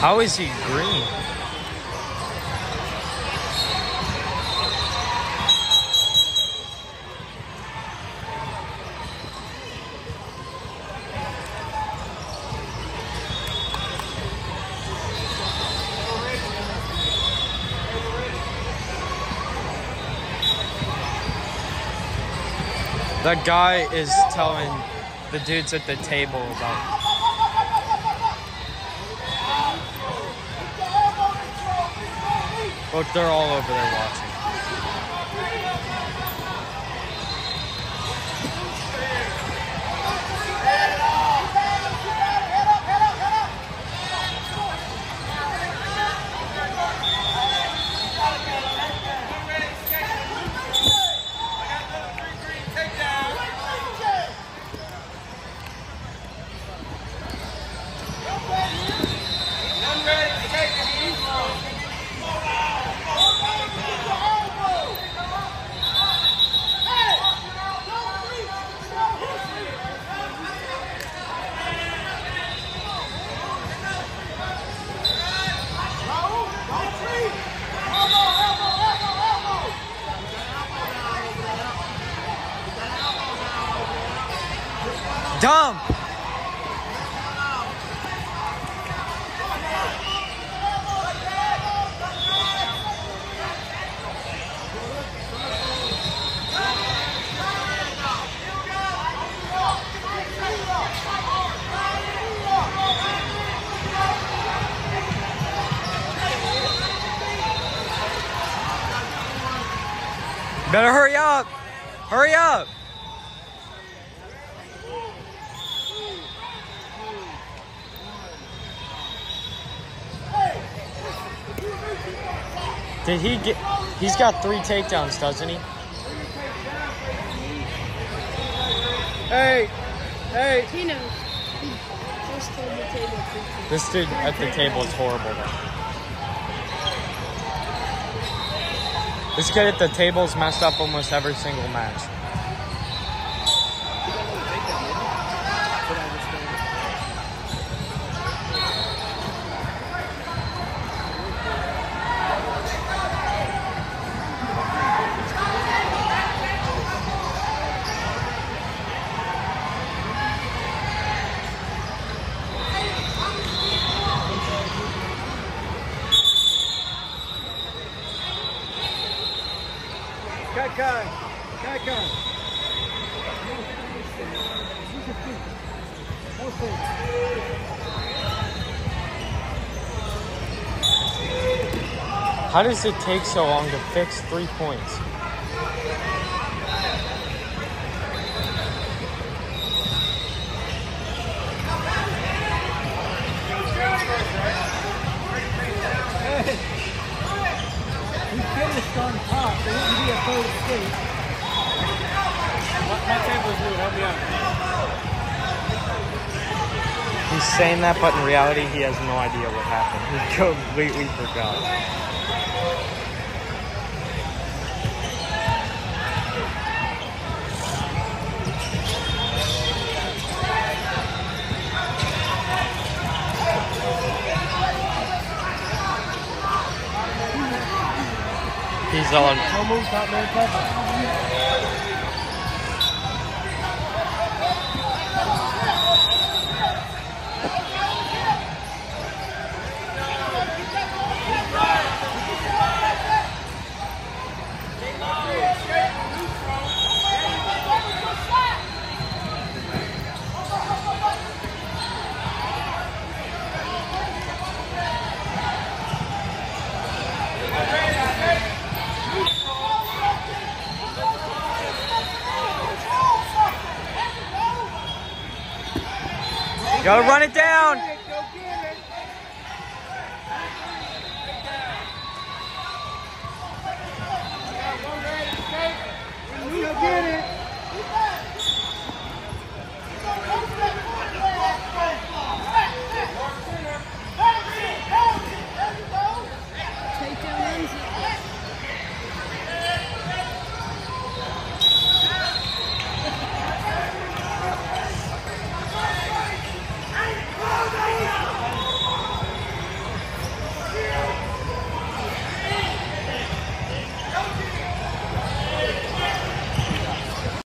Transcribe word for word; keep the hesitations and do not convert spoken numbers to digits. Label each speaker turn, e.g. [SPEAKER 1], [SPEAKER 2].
[SPEAKER 1] How is he green? That guy is telling the dudes at the table about. Look, they're all over there watching. Dump! Better hurry up! Hurry up! Did he get... He's got three takedowns, doesn't he? Hey! Hey!
[SPEAKER 2] He knows. He just told the table.
[SPEAKER 1] This dude at the table is horrible, though. This kid at the table's messed up almost every single match.
[SPEAKER 3] Kyser, Kyser.
[SPEAKER 1] How does it take so long to fix three points?
[SPEAKER 3] On top, so wouldn't be a third state. My table's new, help me out.
[SPEAKER 1] He's saying that, but in reality, he has no idea what happened. He completely forgot. He's on.
[SPEAKER 3] No move, top man, cover.
[SPEAKER 1] You gotta run it down.
[SPEAKER 3] Go get it. Go get it.